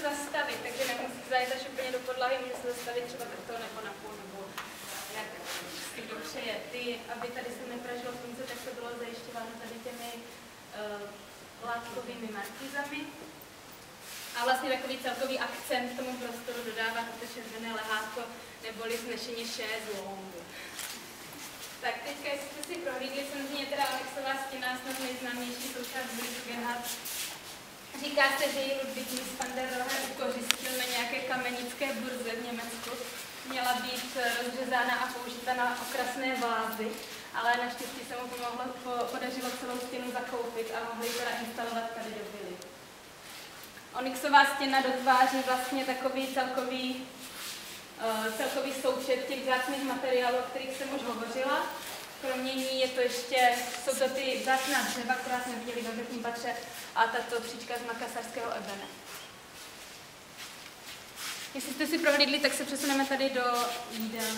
zastavit, takže nemusíte zajet až úplně do podlahy, může se zastavit třeba takto nebo na půl, nebo jak si kdo přeje. Aby tady se nepražilo slunce, tak to bylo zajišťováno tady těmi látkovými markízami. A vlastně takový celkový akcent tomu prostoru dodává to červené lehátko neboli vznešeně šézlongu. Tak teďka, jestli jste si prohlídli, samozřejmě teda Onyxová stěna, snad nejznámější součást Bugenhardt. Říká se, že ji Ludwig Mies van der Rohe ukořistil na nějaké kamenické burze v Německu. Měla být rozřezána a použita na okrasné vázy, ale naštěstí se mu podařilo celou stěnu zakoupit a mohli ji teda instalovat tady do vily. Onyxová stěna dotváří vlastně takový celkový součet těch vzácných materiálů, o kterých jsem už hovořila. Kromě ní je to jsou to ty vzácná dřeva, která jsme viděli ve vrchním patře, a tato příčka z makassarského ebene. Jestli jste si prohlídli, tak se přesuneme tady do jídelny.